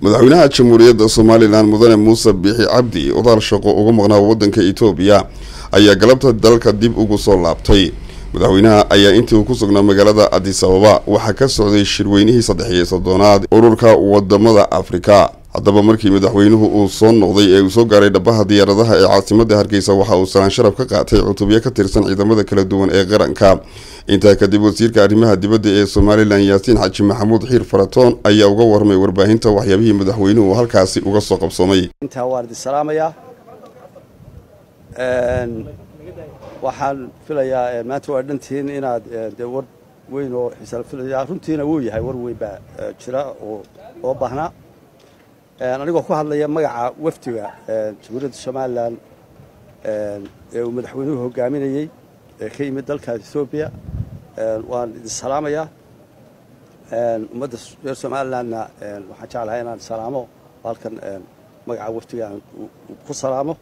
madaxweynaha jamhuuriyadda Soomaaliland mudane Muuse Biixi Cabdi odaal shaqo uga maqnaa wadanka Itoobiya ayaa galabta dalka dib ugu soo laabtay. madaxweynaha ayaa intii uu ku sugnaa magaalada Addis Ababa waxa ka socday shirweynihii 3-aad ururka wadamada Afrika. haddaba markii madaxweynuhu uu soo noqday ee uu soo gaaray dhabaha diyaaradaha ee caasimadda Hargeysa waxa uu salaan sharaf ka qaatay cutubyo ka tirsan ciidamada kala duwan ee qaranka. inta kadib wasiirka arrimaha dibadda ee Soomaaliland Yaasiin Xaaji Maxamuud Xiir Faratoon ayaa uga warmay warbaahinta waxyaabihii madaxweynuhu halkaasi uga soo qabsoomay. inta waardi salaamaya waxaan filayaa maanta waa dhantiin inaad war weyn oo xisaab filayaa runtiina wuu yahay war weyn baa jira oo baahnaa anigoo ku hadlaya magaca wafdiga jamhuuriyadda Soomaaliland ee uu madaxweynuhu hogaaminayay ka yimid dalka Itoobiya waan idin salaamayaa ummadda reer Soomaalilandna waxaan jeclahay inaan salaamo halkan magaca wafdiga ku salaamo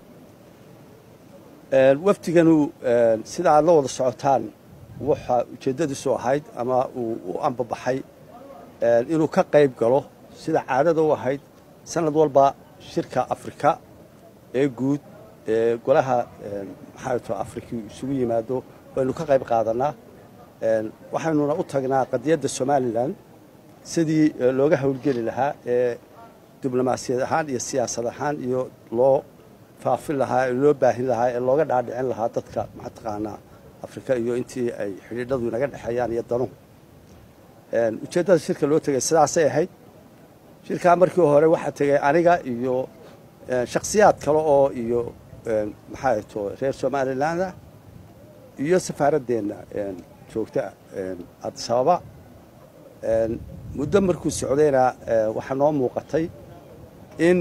wafdiganu sida aad la wada socotaan waxa ujeedadiisu ahayd ama uu anbabaxay inuu ka qayb galo sida caadada u ahayd sanad walba shirka Afrika ee guud ee golaha maxaa Afrika isugu yimaado waynu ka qayb qaadanaa waxaanuna u tagnaa qadiyadda Soomaaliland sidii looga hawlgeli lahaa ee diblomaasiyad ahaan iyo siyaasad ahaan iyo loo faafin lahaa loo baahin lahaa ee looga dhaadhicin lahaa dadka maxtaqaana Afrika iyo intii ay xiriiradu naga dhaxayaan iyo dano ujeedada shirka loo tagay sidaas ay ahayd shirka markii hore waxa tagay aniga iyo shakhsiyaad kale oo iyo maxaa reer Soomaaliland iyo safaaraddeena joogta Addis Ababa muddo markuu socdayna waxa noo muuqatay in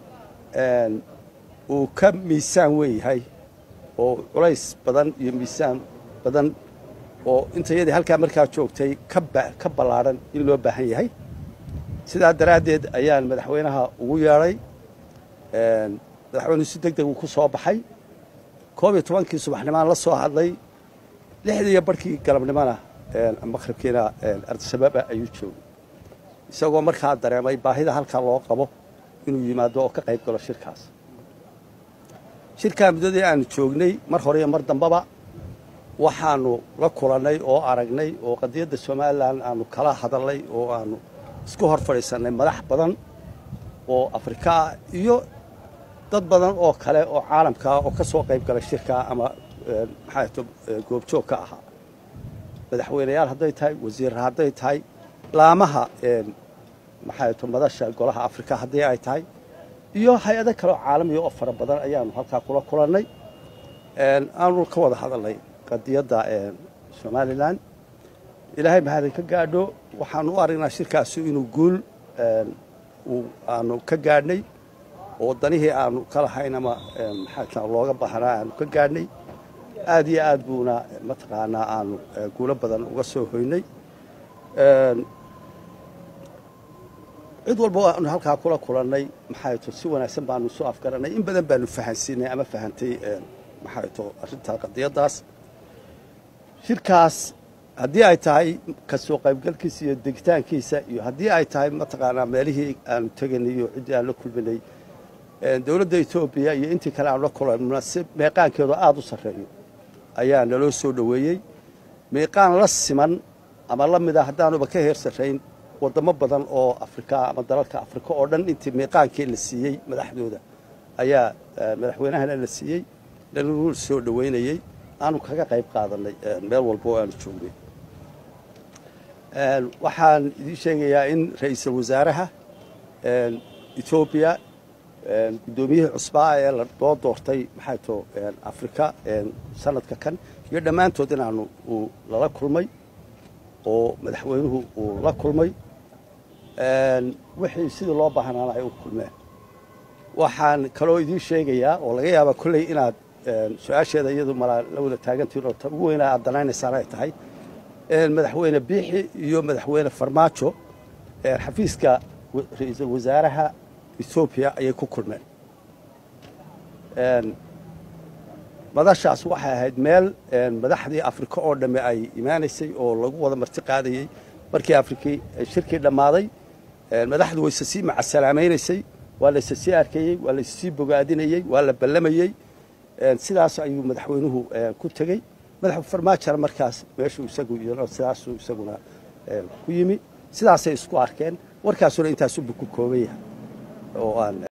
uu ka miisaan weeyahay oo culays badan iyo miisaan badan oo intayadii halka markaa joogtay ka balaaran in loo baahan yahay sidaa daraadeed ayaan madaxweynaha ugu yeeray madaxweynuhu si degdeg ku soo baxay 12kii subaxnimaan la soo hadlay 6 barkii galabnimana maqribkiina Addis Ababa ayuu joogay isagoo markaa dareemay baahida halka loo qabo inuu yimaado oo ka qayb galo shirkaas shirka muddadii aan joognay mar hore iyo mar dambaba waxaanu la kulanay oo aragnay oo qadiyadda Soomaaliland aanu kala hadalay oo aanu isku hor fadhiisanay madax badan oo Afrika iyo dad badan oo kale oo caalamka oo ka soo qayb galay shirka ama maxaa goobjoog ka ahaa madaxweynayaal hadday tahay wasiir hadday tahay laamaha maxaa madasha golaha Afrika hadday ay tahay iyo hay'ado kale oo caalami oo fara badan ayaanu halka kula kulanay aanu ka wada hadalnay qadiyadda Soomaaliland ilaahay mahadin ka gaadho waxaan u aragnaa shirkaasi inuu guul aanu ka gaadhnay oo danihii aanu kala haynama maxaa looga baahnaa aanu ka gaadhnay aad iyo aad buuna mataqaanaa aanu guulo badan uga soo hoynay cid walba aanu halka kula kulanay maxaa si wanaagsan baanu soo afgaranay in badan baanu fahansiinay ama fahantay maxaa arrinta qadiyadaas shirkaas haddii ay tahay ka soo qaybgalkiisa iyo degitaankiisa iyo haddii ay tahay mataqaanaa meelihii aanu taganay iyo cidii aan la kulminay dawladda Itoobiya iyo intii kale aan la kulanay meeqaankeedu aad u sareeyo ayaa naloo soo dhaweeyay meeqaan la siman ama la mid ah hadaanuba ka heer sareyn wadamo badan oo Afrika ama dalalka Afrika oo dhan intii meeqaankii la siiyay madaxdooda ayaa madaxweynahana la siiyay lagu soo dhaweynayay aanu kaga qayb qaadanay meel walba oo aanu joognay waxaan idin sheegayaa in ra'iisul wasaaraha Itoobiya gudoomiyaha cusba ee la doortay maxaa Afrika sanadka kan iyo dhamaantood inaanu la kulmay oo madaxweynuhu uu la kulmay wixii sidii loo baahnaa ay u kulmeen waxaan kaloo idin sheegayaa oo laga yaabo kulay inaad su'aasheeda iyadu la wada taagantiin oo ugu weyn aad danaynaysan ay tahay madaxweyne Biixi iyo madaxweyne Farmaajo xafiiska ra'iisul wasaaraha Itoobiya ayay ku kulmeen madashaas waxay ahayd meel madaxdii Afrika oo dhamme ay imaanaysay oo lagu wada marti qaadayay markii Afrikii shirkii dhamaaday madaxdu way sii macasalaamaynaysay waa la sii arkayay waa la sii bogaadinayay waa la ballamayay sidaas ayuu madaxweynuhu ku tagay madaxweyne farmaajo markaas meeshu isagu iyo sidaas isaguna ku yimi sidaasay isku arkeen warkaasuna intaas uu ku koobay oo aan